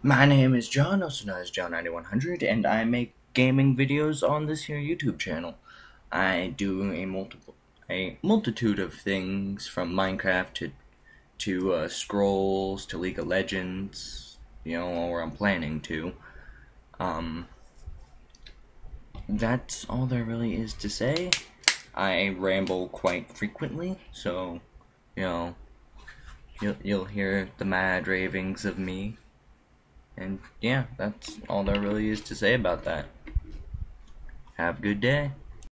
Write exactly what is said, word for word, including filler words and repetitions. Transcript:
My name is John, also known as John ninety-one hundred, and I make gaming videos on this here YouTube channel. I do a multiple a multitude of things from Minecraft to to uh, scrolls to League of Legends, you know, or I'm planning to. Um, that's all there really is to say. I ramble quite frequently, so you know you'll you'll hear the mad ravings of me. And yeah, that's all there really is to say about that. Have a good day.